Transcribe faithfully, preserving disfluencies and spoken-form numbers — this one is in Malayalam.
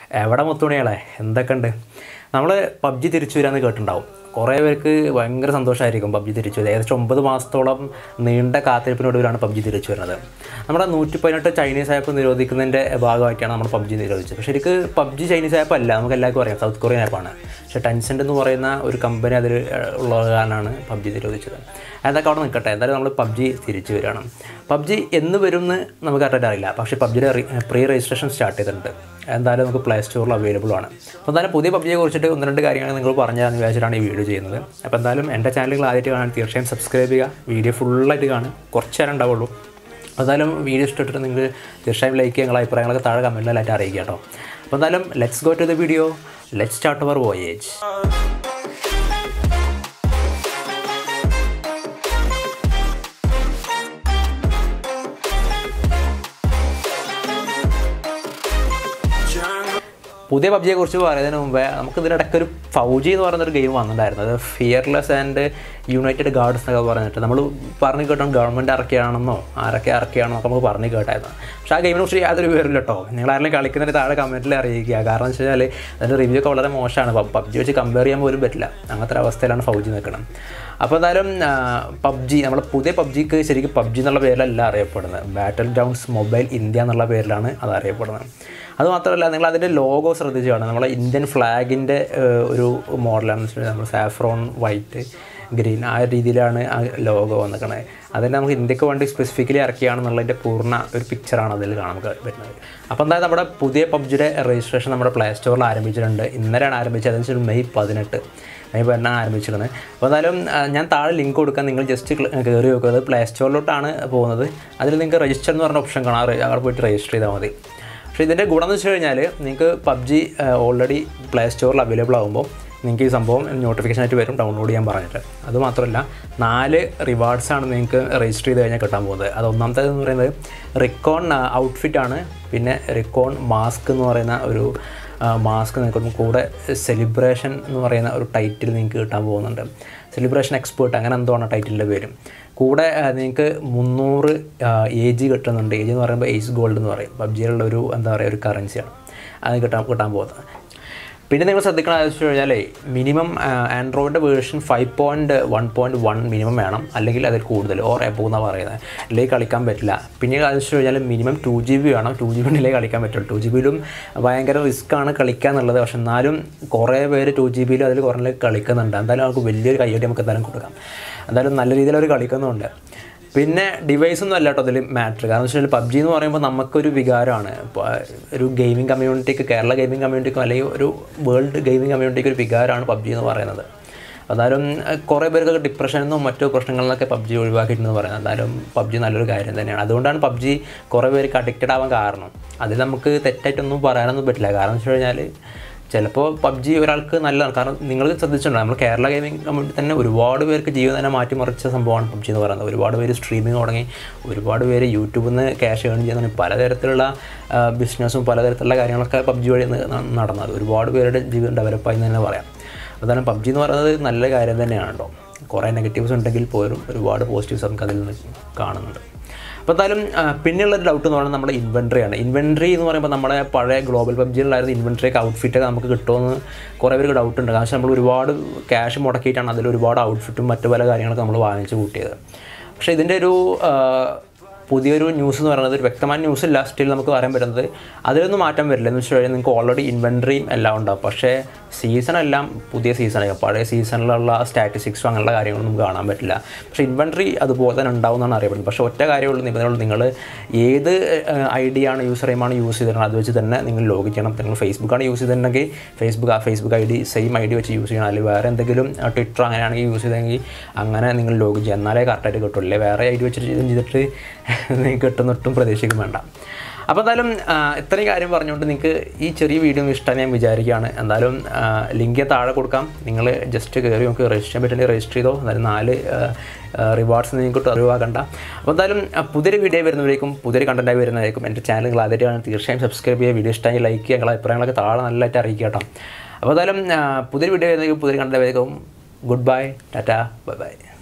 എവിടെ മുത്തുമണികളെ എന്തൊക്കെയുണ്ട്? നമ്മൾ പബ്ജി തിരിച്ചു വരാമെന്ന് കേട്ടിട്ടുണ്ടാവും. കുറേ പേർക്ക് ഭയങ്കര സന്തോഷമായിരിക്കും പബ്ജി തിരിച്ചു വരിക. ഏകദേശം ഒമ്പത് മാസത്തോളം നീണ്ട കാത്തിരിപ്പിനൊടുവിലാണ് പബ്ജി തിരിച്ചു വരുന്നത്. നമ്മുടെ നൂറ്റി പതിനെട്ട് ചൈനീസ് ആപ്പ് നിരോധിക്കുന്നതിൻ്റെ ഭാഗമായിട്ടാണ് നമ്മൾ പബ്ജി നിരോധിച്ചത്. പക്ഷേ ശരിക്ക് പബ്ജി ചൈനീസ് ആപ്പ് അല്ല, നമുക്ക് എല്ലാവർക്കും അറിയാം, സൗത്ത് കൊറിയൻ ആപ്പാണ്. പക്ഷേ ടെൻസെൻ്റ് എന്ന് പറയുന്ന ഒരു കമ്പനി അതിൽ ഉള്ള കാരണമാണ് പബ്ജി നിരോധിച്ചത്. അതൊക്കെ അവിടെ നിൽക്കട്ടെ. എന്തായാലും നമ്മൾ പബ്ജി തിരിച്ചു വരികയാണ്. പബ്ജി എന്ന് വരും എന്ന് നമുക്ക് കറക്റ്റ് അറിയില്ല. പക്ഷേ പബ്ജിയുടെ പ്രീ രജിസ്ട്രേഷൻ സ്റ്റാർട്ട് ചെയ്തിട്ടുണ്ട്. എന്തായാലും നമുക്ക് പ്ലേ സ്റ്റോറിൽ അവൈലബിൾ ആണ്. അപ്പോൾ എന്തായാലും പുതിയ പബ്ജിയെ കുറിച്ചിട്ട് ഒന്ന് രണ്ട് കാര്യങ്ങൾ നിങ്ങൾ പറഞ്ഞാൽ വിചാരിച്ചിട്ടാണ് ഈ വീഡിയോ ചെയ്യുന്നത്. അപ്പോൾ എന്തായാലും എൻ്റെ ചാനലുകൾ ആദ്യമായിട്ട് കാണാൻ തീർച്ചയായും സബ്സ്ക്രൈബ് ചെയ്യുക. വീഡിയോ ഫുള്ളായിട്ട് കാണും, കുറച്ച് നേരം ഉണ്ടാവുള്ളൂ. എന്തായാലും വീഡിയോ ഇഷ്ടപ്പെട്ടിട്ട് നിങ്ങൾ തീർച്ചയായും ലൈക്ക് ചെയ്യുക. നിങ്ങളുടെ അഭിപ്രായങ്ങളൊക്കെ താഴെ കമൻറ്റിലായിട്ട് അറിയിക്കുക കേട്ടോ. അപ്പോൾ എന്തായാലും let's go to the video. Let's start our voyage. പുതിയ പബ്ജിയെ കുറിച്ച് പറയുന്നതിന് മുമ്പേ നമുക്ക് ഇതിനിടയ്ക്ക് ഒരു ഫൗജി എന്ന് പറയുന്നൊരു ഗെയിം വന്നിട്ടുണ്ടായിരുന്നു. അത് ഫിയർലെസ് ആൻഡ് യുണൈറ്റഡ് ഗാർഡ്സ് എന്നൊക്കെ പറഞ്ഞിട്ട് നമ്മൾ പറഞ്ഞു കേട്ടോ ഗവൺമെൻറ് ഇറക്കിയാണെന്നോ ആരൊക്കെ ഇറക്കിയാണെന്നൊക്കെ നമുക്ക് പറഞ്ഞു കേട്ടായിരുന്നു. പക്ഷേ ആ ഗെയിമിനെ കുറിച്ച് യാതൊരു വിവരമില്ല കേട്ടോ. നിങ്ങൾ ആരെങ്കിലും കളിക്കുന്നതിന് താഴെ കമൻറ്റിൽ അറിയിക്കുക. കാരണം എന്ന് വെച്ച് കഴിഞ്ഞാൽ അതിൻ്റെ റിവ്യൂ ഒക്കെ വളരെ മോശമാണ്. പബ്ജി വെച്ച് കമ്പയർ ചെയ്യാൻ പോലും പറ്റില്ല. അങ്ങനത്തെ ഒരു അവസ്ഥയിലാണ് ഫൗജി നിൽക്കണം. അപ്പോൾ എന്തായാലും പബ്ജി നമ്മുടെ പുതിയ പബ്ജിക്ക് ശരിക്കും പബ്ജി എന്നുള്ള പേരിലല്ല അറിയപ്പെടുന്നത്. ബാറ്റൽ ഗ്രൗണ്ട്സ് മൊബൈൽ ഇന്ത്യ എന്നുള്ള പേരിലാണ് അത് അറിയപ്പെടുന്നത്. അതുമാത്രമല്ല, നിങ്ങൾ അതിൻ്റെ ലോഗോ ശ്രദ്ധിച്ച് കാണാം. നമ്മളെ ഇന്ത്യൻ ഫ്ലാഗിൻ്റെ ഒരു മോഡലാണെന്ന് വെച്ചിട്ടുണ്ടെങ്കിൽ നമ്മൾ സാഫ്രോൺ വൈറ്റ് ഗ്രീൻ ആ രീതിയിലാണ് ആ ലോഗോ വന്നിരിക്കുന്നത്. അതിൻ്റെ നമുക്ക് ഇന്ത്യക്ക് വേണ്ടി സ്പെസിഫിക്കലി ഇറക്കിയാണെന്നുള്ളതിൻ്റെ പൂർണ്ണ ഒരു പിക്ചറാണ് അതിൽ കാണാൻ നമുക്ക് പറ്റുന്നത്. അപ്പോൾ എന്തായാലും നമ്മുടെ പുതിയ പബ്ജിയുടെ രജിസ്ട്രേഷൻ നമ്മുടെ പ്ലേ സ്റ്റോറിൽ ആരംഭിച്ചിട്ടുണ്ട്. ഇന്നലെയാണ് ആരംഭിച്ചത്. അതിന് ശേഷം മെയ് പതിനെട്ട് മെയ് പതിനെട്ടാണ് ആരംഭിച്ചിരുന്നത്. അപ്പോൾ എന്തായാലും ഞാൻ താഴെ ലിങ്ക് കൊടുക്കാൻ, നിങ്ങൾ ജസ്റ്റ് കയറി നോക്കുന്നത് പ്ലേ സ്റ്റോറിലോട്ടാണ് പോകുന്നത്. അതിൽ നിങ്ങൾക്ക് രജിസ്റ്റർ എന്ന് പറഞ്ഞ ഓപ്ഷൻ കാണാം. അവിടെ പോയിട്ട് രജിസ്റ്റർ ചെയ്താൽ മതി. പക്ഷേ ഇതിൻ്റെ ഗുണം എന്ന് വെച്ച് കഴിഞ്ഞാൽ നിങ്ങൾക്ക് പബ്ജി ഓൾറെഡി പ്ലേ സ്റ്റോറിൽ അവൈലബിൾ ആകുമ്പോൾ നിങ്ങൾക്ക് ഈ സംഭവം നോട്ടിഫിക്കേഷൻ ആയിട്ട് വരും ഡൗൺലോഡ് ചെയ്യാൻ പറഞ്ഞിട്ട്. അതുമാത്രമല്ല, നാല് റിവാർഡ്സാണ് നിങ്ങൾക്ക് രജിസ്റ്റർ ചെയ്ത് കഴിഞ്ഞാൽ കിട്ടാൻ പോകുന്നത്. അത് ഒന്നാമത്തേതെന്ന് പറയുന്നത് റിക്കോൺ ഔട്ട്ഫിറ്റാണ്. പിന്നെ റിക്കോൺ മാസ്ക് എന്ന് പറയുന്ന ഒരു മാസ്ക് നിങ്ങൾക്ക് കൂടെ സെലിബ്രേഷൻ എന്ന് പറയുന്ന ഒരു ടൈറ്റിൽ നിങ്ങൾക്ക് കിട്ടാൻ പോകുന്നുണ്ട്. സെലിബ്രേഷൻ എക്സ്പേർട്ട് അങ്ങനെ എന്തോ ആണ് ടൈറ്റിലിൻ്റെ പേരും. കൂടെ നിങ്ങൾക്ക് മുന്നൂറ് എ ജി കിട്ടുന്നുണ്ട്. എ ജി എന്ന് പറയുമ്പോൾ എയ്സ് ഗോൾഡ് എന്ന് പറയും. പബ്ജിയിലുള്ള ഒരു എന്താ പറയുക ഒരു കറൻസിയാണ് അത് കിട്ടാൻ കിട്ടാൻ പോകുന്നത്. പിന്നെ നിങ്ങൾ ശ്രദ്ധിക്കണം എന്ന് വെച്ച് കഴിഞ്ഞാൽ മിനിമം ആൻഡ്രോയിഡിൻ്റെ version five point one point one minimum വേണം, അല്ലെങ്കിൽ അതിൽ കൂടുതൽ ഓർ എബോ എന്നാണ് പറയുന്നത്. അല്ലെങ്കിൽ കളിക്കാൻ പറ്റില്ല. പിന്നെ അത് വെച്ച് കഴിഞ്ഞാൽ മിനിമം ടു ജി ബി വേണം. ടു ജി ബി ഉണ്ടെങ്കിൽ കളിക്കാൻ പറ്റുള്ളൂ. ടു ജി ബിയിലും ഭയങ്കര റിസ്ക്കാണ് കളിക്കുക എന്നുള്ളത്. പക്ഷെ എന്നാലും കുറേ പേര് ടു ജി ബിയിലും അതിൽ കുറേ കളിക്കുന്നുണ്ട്. എന്തായാലും നമുക്ക് വലിയൊരു കൈയടി നമുക്ക് എന്തായാലും കൊടുക്കാം. എന്തായാലും നല്ല രീതിയിൽ അവർ കളിക്കുന്നുണ്ട്. പിന്നെ ഡിവൈസൊന്നും അല്ല കേട്ടോ അതിൽ മാറ്റർ. കാരണം എന്ന് വെച്ചാൽ പബ്ജി എന്ന് പറയുമ്പോൾ നമുക്കൊരു വികാരമാണ്. ഒരു ഗെയിമിംഗ് കമ്മ്യൂണിറ്റിക്ക്, കേരള ഗെയിമിംഗ് കമ്മ്യൂണിറ്റിക്കും അല്ലെങ്കിൽ ഒരു വേൾഡ് ഗെയിമിംഗ് കമ്മ്യൂണിറ്റിക്ക് ഒരു വികാരമാണ് പബ്ജി എന്ന് പറയുന്നത്. എന്തായാലും കുറേ പേർക്കൊക്കെ ഡിപ്രഷനെന്നും മറ്റു പ്രശ്നങ്ങളിലൊക്കെ പബ്ജി ഒഴിവാക്കിയിട്ടുണ്ടെന്ന് പറയുന്നത്. എന്തായാലും പബ്ജി നല്ലൊരു കാര്യം തന്നെയാണ്. അതുകൊണ്ടാണ് പബ്ജി കുറേ പേർക്ക് അഡിക്റ്റഡ് ആവാൻ കാരണം. അതിൽ നമുക്ക് തെറ്റായിട്ടൊന്നും പറയാനൊന്നും പറ്റില്ല. കാരണം എന്ന് വെച്ച് കഴിഞ്ഞാൽ ചിലപ്പോൾ പബ്ജി ഒരാൾക്ക് നല്ലതാണ്. കാരണം നിങ്ങൾ ശ്രദ്ധിച്ചിട്ടുണ്ടോ, നമ്മൾ കേരള ഗെയിമിംഗ് കമ്മ്യൂണിറ്റി തന്നെ ഒരുപാട് പേർക്ക് ജീവിതം തന്നെ മാറ്റിമറിച്ച സംഭവമാണ് പബ്ജി എന്ന് പറയുന്നത്. ഒരുപാട് പേര് സ്ട്രീമിംഗ് തുടങ്ങി, ഒരുപാട് പേര് യൂട്യൂബിൽ നിന്ന് ക്യാഷ് ഏൺ ചെയ്യുന്നതാണ്. പലതരത്തിലുള്ള ബിസിനസ്സും പലതരത്തിലുള്ള കാര്യങ്ങളൊക്കെ പബ്ജി വഴി നടന്നത്. ഒരുപാട് പേരുടെ ജീവിതം ഡെവലപ്പായി എന്ന് തന്നെ പറയാം. അതാണ് പബ്ജി എന്ന് പറയുന്നത് നല്ല കാര്യം തന്നെയാണ് കേട്ടോ. കുറേ നെഗറ്റീവ്സ് ഉണ്ടെങ്കിൽ പോലും ഒരുപാട് പോസിറ്റീവ്സ് നമുക്ക് അതിൽ നിന്ന് കാണുന്നുണ്ട്. അപ്പോൾ എന്തായാലും പിന്നെയുള്ളൊരു ഡൗട്ട് എന്ന് പറയുന്നത് നമ്മുടെ ഇൻവെൻട്രിയാണ്. ഇൻവെൻട്രി എന്ന് പറയുമ്പോൾ നമ്മുടെ പഴയ ഗ്ലോബൽ പബ്ജിയിലായിരുന്നു ഇൻവെൻട്രിയൊക്കെ ഔട്ട്ഫിറ്റൊക്കെ നമുക്ക് കിട്ടുമെന്ന് കുറേ പേർക്ക് ഡൗട്ടുണ്ട്. കാരണം നമ്മൾ ഒരുപാട് ക്യാഷ് മുടക്കിയിട്ടാണ് അതിൽ ഒരുപാട് ഔട്ട്ഫിറ്റും മറ്റു പല കാര്യങ്ങളൊക്കെ നമ്മൾ വാങ്ങിച്ച് കൂട്ടിയത്. പക്ഷേ ഇതിൻ്റെ ഒരു പുതിയൊരു ന്യൂസ് എന്ന് പറയുന്നത് ഒരു വ്യക്തമായ ന്യൂസ് ഇല്ല. സ്റ്റിൽ നമുക്ക് പറയാൻ പറ്റുന്നത് അതിലൊന്നും മാറ്റം വരില്ല. എന്ന് വെച്ച് കഴിഞ്ഞാൽ നിങ്ങൾക്ക് ഓൾറെഡി ഇൻവെൻട്രിയും എല്ലാം ഉണ്ടാവും. പക്ഷേ സീസണെല്ലാം പുതിയ സീസണായി. പഴയ സീസണിലുള്ള സ്റ്റാറ്റിസ്റ്റിക്സും അങ്ങനെയുള്ള കാര്യങ്ങളൊന്നും കാണാൻ പറ്റില്ല. പക്ഷേ ഇൻവെൻട്രി അതുപോലെ തന്നെ ഉണ്ടാവും എന്നാണ് അറിയപ്പെടുന്നത്. പക്ഷേ ഒറ്റ കാര്യമുള്ള നിബന്ധനയുള്ളൂ, നിങ്ങൾ ഏത് ഐ ഡി ആണ് യൂസർ നെയിമാണ് യൂസ് ചെയ്തിരുന്നത് അത് വെച്ച് തന്നെ നിങ്ങൾ ലോഗിൻ ചെയ്യണം. നിങ്ങൾ ഫേസ്ബുക്കാണ് യൂസ് ചെയ്തിട്ടുണ്ടെങ്കിൽ ഫേസ്ബുക്ക് ആ Facebook I D same I D വെച്ച് യൂസ് ചെയ്യണം. അല്ലെങ്കിൽ വേറെ എന്തെങ്കിലും ട്വിറ്റർ അങ്ങനെയാണെങ്കിൽ യൂസ് ചെയ്തെങ്കിൽ അങ്ങനെ നിങ്ങൾ ലോഗിൻ ചെയ്യുക. എന്നാലേ കറക്റ്റായിട്ട് കിട്ടുള്ളൂ. വേറെ ഐ ഡി വെച്ചിട്ട് ചെയ്തിട്ട് നിങ്ങൾക്ക് കിട്ടുന്നൊട്ടും പ്രതീക്ഷിക്കും വേണ്ട. അപ്പോൾ എന്തായാലും ഇത്രയും കാര്യം പറഞ്ഞുകൊണ്ട് നിങ്ങൾക്ക് ഈ ചെറിയ വീഡിയോ ഇഷ്ടമാണ് ഞാൻ വിചാരിക്കുകയാണ്. എന്തായാലും ലിങ്ക് താഴെ കൊടുക്കാം. നിങ്ങൾ ജസ്റ്റ് കയറി നമുക്ക് രജിസ്റ്റർ ചെയ്യാൻ പറ്റുമെങ്കിൽ രജിസ്റ്റർ ചെയ്തോ. എന്തായാലും നാല് റിവാർഡ്സ് നിങ്ങൾക്ക് ഒഴിവാക്കണ്ട. അപ്പോൾ എന്തായാലും പുതിയൊരു വീഡിയോ വരുന്നവരേക്കും പുതിയൊരു കണ്ടൻറ്റായി വരുന്നതായിരിക്കും. എൻ്റെ ചാനൽ ആദ്യമായിട്ടാണ് തീർച്ചയായും സബ്സ്ക്രൈബ് ചെയ്യുക. വീഡിയോ ഇഷ്ടമായി ലൈക്ക് ചെയ്യുക. നിങ്ങളുടെ അഭിപ്രായങ്ങളൊക്കെ താഴെ നല്ലതായിട്ട് അറിയിക്കുക കേട്ടോ. അപ്പോൾ എന്തായാലും പുതിയൊരു വീഡിയോ വരുന്നതായിരിക്കും പുതിയൊരു കണ്ടൻറ്റ് വരുന്നതായിരിക്കും. Good bye, tata, bye by.